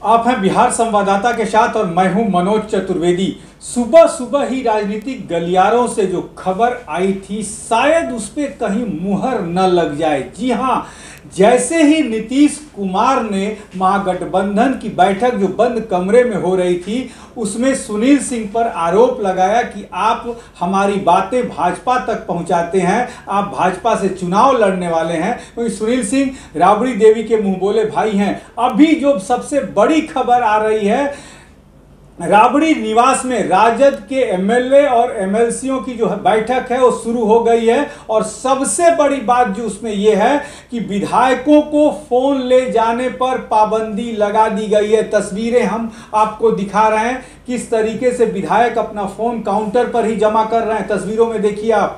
आप हैं बिहार संवाददाता के साथ और मैं हूं मनोज चतुर्वेदी। सुबह सुबह ही राजनीतिक गलियारों से जो खबर आई थी, शायद उस पर कहीं मुहर न लग जाए। जी हां, जैसे ही नीतीश कुमार ने महागठबंधन की बैठक जो बंद कमरे में हो रही थी, उसमें सुनील सिंह पर आरोप लगाया कि आप हमारी बातें भाजपा तक पहुंचाते हैं, आप भाजपा से चुनाव लड़ने वाले हैं, क्योंकि सुनील सिंह राबड़ी देवी के मुंह बोले भाई हैं। अभी जो सबसे बड़ी खबर आ रही है, राबड़ी निवास में राजद के एमएलए और एमएलसीओं की जो बैठक है वो शुरू हो गई है। और सबसे बड़ी बात जो उसमें यह है कि विधायकों को फोन ले जाने पर पाबंदी लगा दी गई है। तस्वीरें हम आपको दिखा रहे हैं किस तरीके से विधायक अपना फोन काउंटर पर ही जमा कर रहे हैं। तस्वीरों में देखिए आप।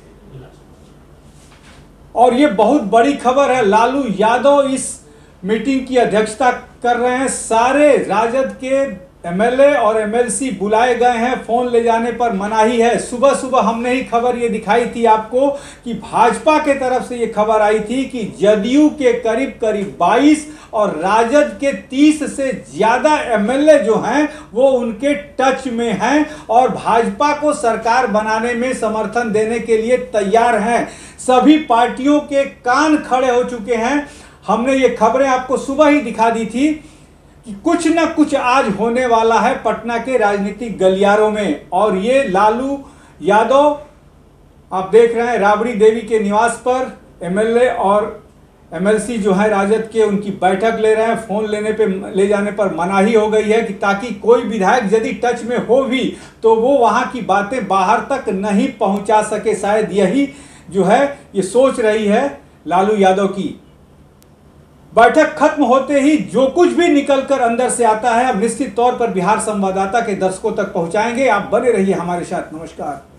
और ये बहुत बड़ी खबर है, लालू यादव इस मीटिंग की अध्यक्षता कर रहे हैं। सारे राजद के एमएलए और एमएलसी बुलाए गए हैं। फोन ले जाने पर मनाही है। सुबह सुबह हमने ही खबर ये दिखाई थी आपको कि भाजपा के तरफ से ये खबर आई थी कि जदयू के करीब 22 और राजद के 30 से ज्यादा एमएलए जो हैं वो उनके टच में हैं और भाजपा को सरकार बनाने में समर्थन देने के लिए तैयार हैं। सभी पार्टियों के कान खड़े हो चुके हैं। हमने ये खबरें आपको सुबह ही दिखा दी थी कि कुछ न कुछ आज होने वाला है पटना के राजनीतिक गलियारों में। और ये लालू यादव आप देख रहे हैं राबड़ी देवी के निवास पर एमएलए और एमएलसी जो है राजद के, उनकी बैठक ले रहे हैं। फोन ले जाने पर मनाही हो गई है कि ताकि कोई विधायक यदि टच में हो भी तो वो वहां की बातें बाहर तक नहीं पहुंचा सके। शायद यही जो है ये सोच रही है लालू यादव की। बैठक खत्म होते ही जो कुछ भी निकलकर अंदर से आता है अब निश्चित तौर पर बिहार संवाददाता के दर्शकों तक पहुंचाएंगे। आप बने रहिए हमारे साथ। नमस्कार।